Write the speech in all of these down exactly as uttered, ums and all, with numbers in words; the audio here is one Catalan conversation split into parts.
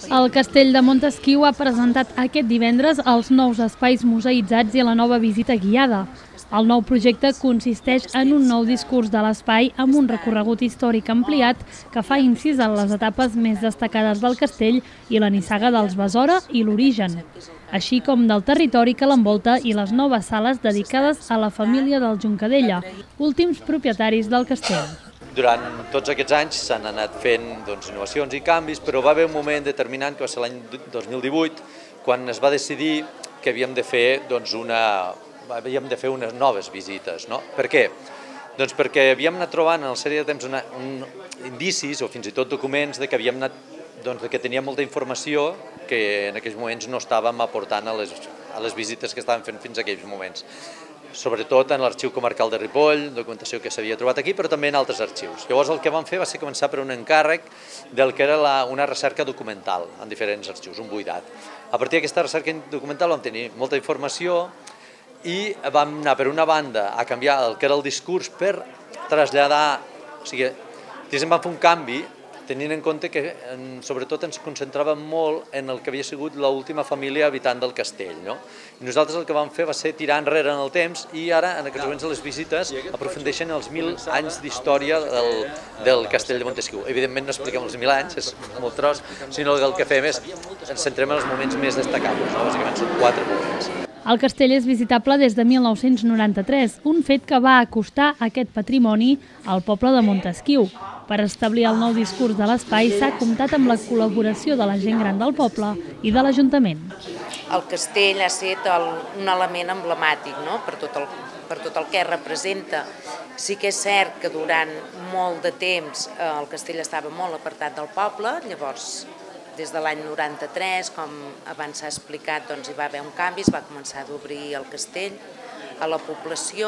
El Castell de Montesquiu ha presentat aquest divendres els nous espais museïtzats i la nova visita guiada. El nou projecte consisteix en un nou discurs de l'espai amb un recorregut històric ampliat que fa incís en les etapes més destacades del castell i la nissaga dels Besora i l'origen, així com del territori que l'envolta i les noves sales dedicades a la família del Juncadella, últims propietaris del castell. Durant tots aquests anys s'han anat fent doncs, innovacions i canvis, però va haver un moment determinant, que va ser l'any dos mil divuit, quan es va decidir que havíem de fer, doncs, una, havíem de fer unes noves visites. No? Per què? Doncs perquè havíem anat trobant en la sèrie de temps una, un, indicis o fins i tot documents de que havíem anat, doncs, de que teníem molta informació que en aquells moments no estàvem aportant a les, a les visites que estàvem fent fins a aquells moments. Sobretot en l'Arxiu Comarcal de Ripoll, documentació que s'havia trobat aquí, però també en altres arxius. Llavors el que vam fer va ser començar per un encàrrec del que era la, una recerca documental en diferents arxius, un buidat. A partir d'aquesta recerca documental vam tenir molta informació i vam anar per una banda a canviar el que era el discurs per traslladar, o sigui, vam fer un canvi tenint en compte que sobretot ens concentràvem molt en el que havia sigut l'última família habitant del castell. No? I nosaltres el que vam fer va ser tirar enrere en el temps i ara, en aquests moments, les visites aprofundeixen els mil anys d'història del, del castell de Montesquiu. Evidentment no expliquem els mil anys, és molt tros, sinó que el que fem és ens centrem en els moments més destacables, no? Bàsicament són quatre moments. El castell és visitable des de mil nou-cents noranta-tres, un fet que va acostar aquest patrimoni al poble de Montesquiu. Per establir el nou discurs de l'espai s'ha comptat amb la col·laboració de la gent gran del poble i de l'Ajuntament. El castell ha estat el, un element emblemàtic, no? per, tot el, per tot el que representa. Sí que és cert que durant molt de temps eh, el castell estava molt apartat del poble, llavors des de l'any noranta-tres, com abans s'ha explicat, doncs hi va haver un canvi, es va començar a obrir el castell a la població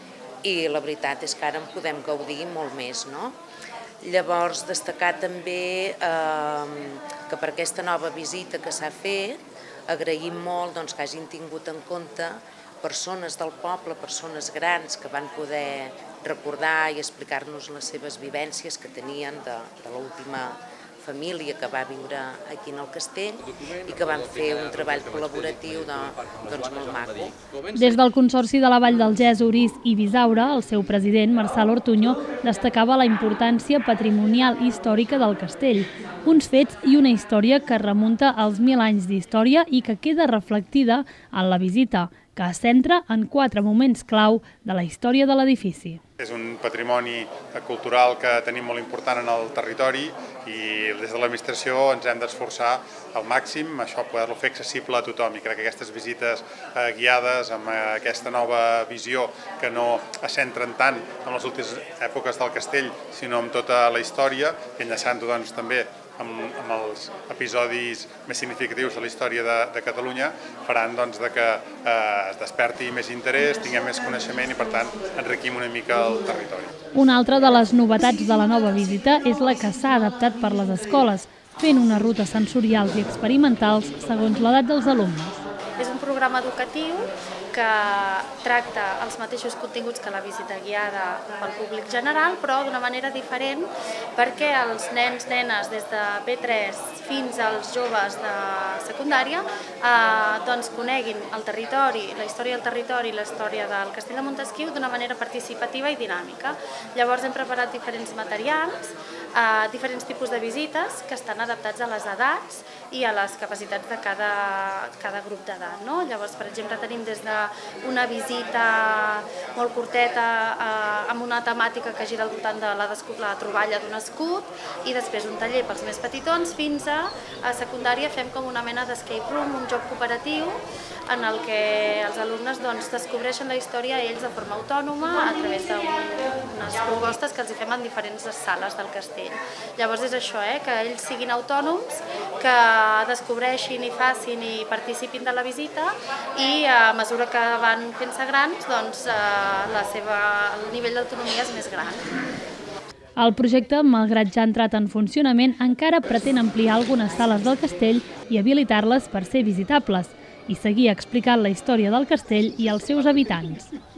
i la veritat és que ara en podem gaudir molt més. No? Llavors, destacar també eh, que per aquesta nova visita que s'ha fet, agraïm molt doncs, que hagin tingut en compte persones del poble, persones grans que van poder recordar i explicar-nos les seves vivències que tenien de, de l'última família que va viure aquí en el castell i que van fer un treball col·laboratiu de, doncs, molt maco. Des del Consorci de la Vall del Ges, Orís i Bisaure, el seu president, Marçal Ortuño, destacava la importància patrimonial i històrica del castell, uns fets i una història que remunta als mil anys d'història i que queda reflectida en la visita, que es centra en quatre moments clau de la història de l'edifici. És un patrimoni cultural que tenim molt important en el territori i des de l'administració ens hem d'esforçar al màxim això poder-lo fer accessible a tothom i crec que aquestes visites eh, guiades amb aquesta nova visió que no es centren tant en les últimes èpoques del castell sinó en tota la història i enllaçant-ho doncs, també amb, amb els episodis més significatius de la història de, de Catalunya faran doncs, de que eh, es desperti més interès, tinguem més coneixement i per tant enriquim una mica el territori. Una altra de les novetats de la nova visita és la que s'ha adaptat per les escoles, fent unes rutes sensorials i experimentals segons l'edat dels alumnes. És un programa educatiu que tracta els mateixos continguts que la visita guiada pel públic general, però d'una manera diferent perquè els nens, nenes, des de P tres fins als joves de secundària, eh, doncs coneguin el territori, la història del territori i la història del Castell de Montesquiu d'una manera participativa i dinàmica. Llavors hem preparat diferents materials, eh, diferents tipus de visites que estan adaptats a les edats i a les capacitats de cada, cada grup d'edat. No? Llavors, per exemple, tenim des de una visita molt curteta eh, amb una temàtica que gira al voltant de la, la troballa d'un escut i després un taller pels més petitons fins a, a secundària fem com una mena d'escape room, un joc cooperatiu en el que els alumnes doncs, descobreixen la història ells de forma autònoma a través d'unes propostes que els hi fem en diferents sales del castell. Llavors és això, eh, que ells siguin autònoms, que descobreixin i facin i participin de la visita i a mesura que van fent-se grans, doncs, eh, la seva, el nivell d'autonomia és més gran. El projecte, malgrat ja ha entrat en funcionament, encara pretén ampliar algunes sales del castell i habilitar-les per ser visitables i seguir explicant la història del castell i els seus habitants.